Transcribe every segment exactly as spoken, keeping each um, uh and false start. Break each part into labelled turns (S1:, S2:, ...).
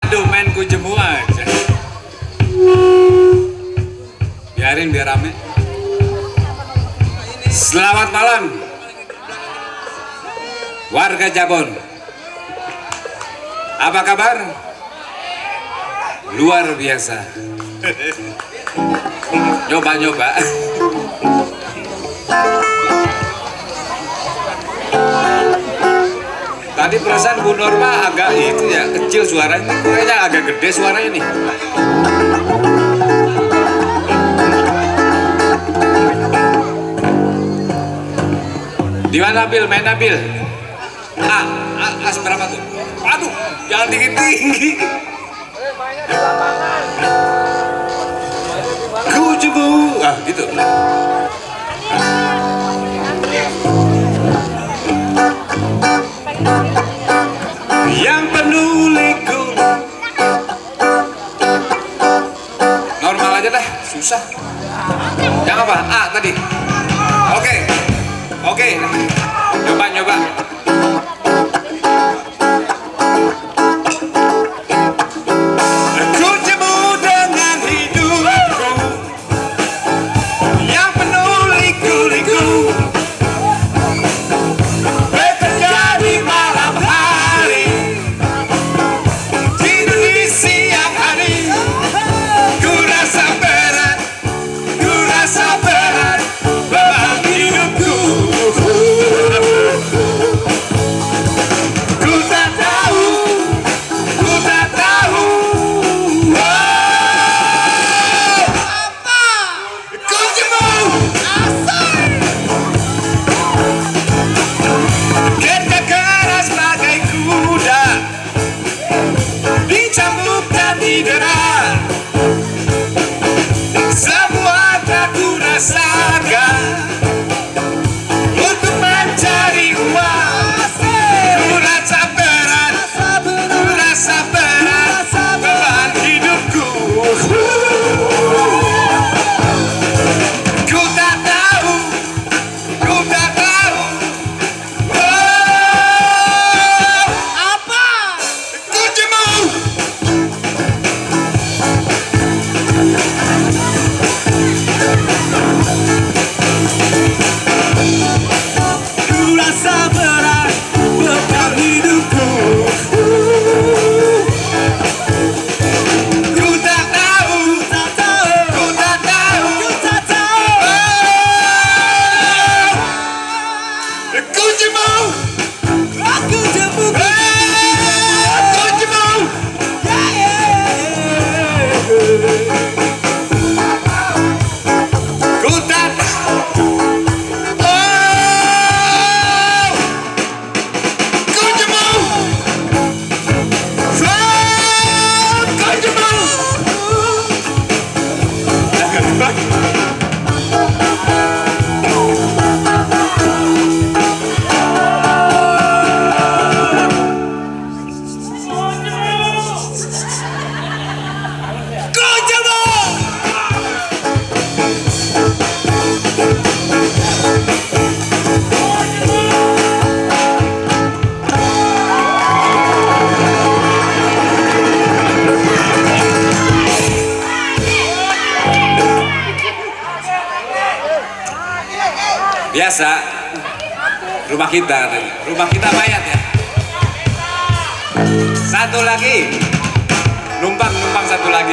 S1: Aduh, main kujemu aja. Biarin biar rame. Selamat malam, warga Jabon. Apa kabar? Luar biasa. Nyoba-nyoba. Tadi perasaan Bu Norma agak itu ya, kecil suaranya, kayaknya agak gede suaranya nih. Di mana Bil? Main Bil? Ah, ah, ah, seberapa tuh? Aduh, jangan tinggi-tinggi. Kujemu, ah gitu. Yang penuh liku. Normal aja dah, susah. Yang apa? A tadi. Oke, oke. Coba, coba. Biasa, rumah kita, rumah kita mayat ya. Satu lagi, numpang numpang satu lagi.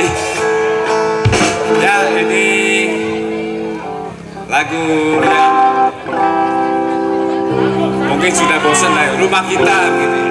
S1: Ya ini lagu ya. Mungkin sudah bosan lah, rumah kita gitu.